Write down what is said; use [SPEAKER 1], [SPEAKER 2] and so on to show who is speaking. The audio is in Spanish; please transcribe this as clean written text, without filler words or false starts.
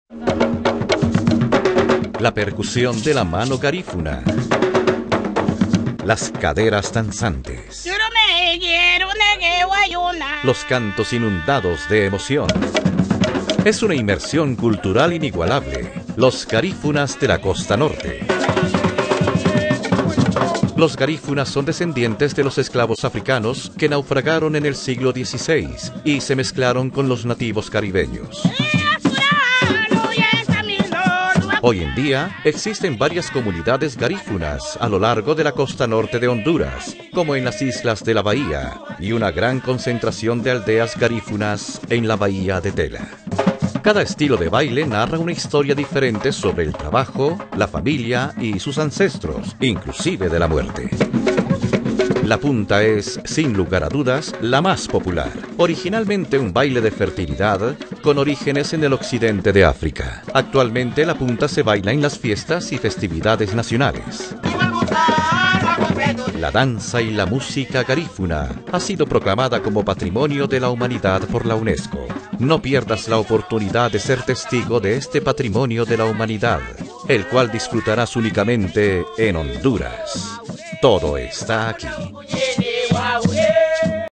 [SPEAKER 1] La percusión de la mano garífuna. Las caderas danzantes. Los cantos inundados de emoción. Es una inmersión cultural inigualable. Los garífunas de la costa norte. Los garífunas son descendientes de los esclavos africanos que naufragaron en el siglo XVI y se mezclaron con los nativos caribeños. Hoy en día existen varias comunidades garífunas a lo largo de la costa norte de Honduras, como en las islas de la Bahía, y una gran concentración de aldeas garífunas en la Bahía de Tela. Cada estilo de baile narra una historia diferente sobre el trabajo, la familia y sus ancestros, inclusive de la muerte. La punta es, sin lugar a dudas, la más popular. Originalmente un baile de fertilidad, con orígenes en el occidente de África. Actualmente la punta se baila en las fiestas y festividades nacionales. La danza y la música garífuna ha sido proclamada como Patrimonio de la Humanidad por la UNESCO. No pierdas la oportunidad de ser testigo de este Patrimonio de la Humanidad, el cual disfrutarás únicamente en Honduras. Todo está aquí.